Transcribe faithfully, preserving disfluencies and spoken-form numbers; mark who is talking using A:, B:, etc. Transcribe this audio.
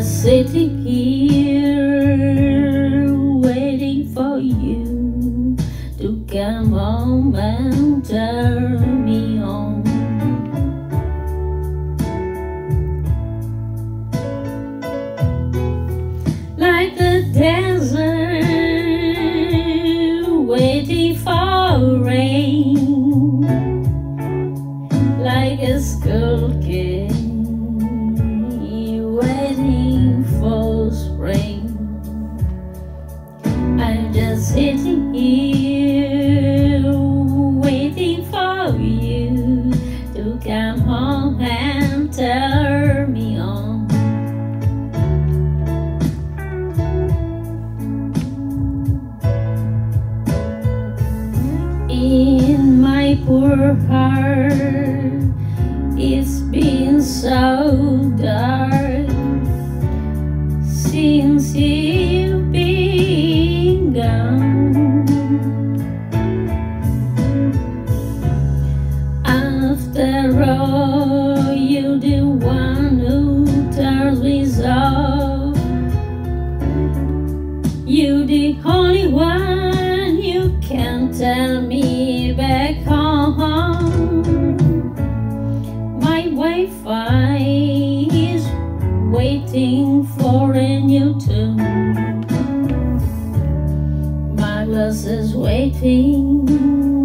A: just sitting here waiting for you to come home and turn me on. Like the desert waiting for rain, like a school kid waiting for spring. I'm just sitting here waiting for you to come home and turn me on. In my poor heart, it's been so dark since you've been gone. After all, you're the one who turns me off. You're the only one you can tell me back home. My Wi-Fi is waiting for a new tune. My bus is waiting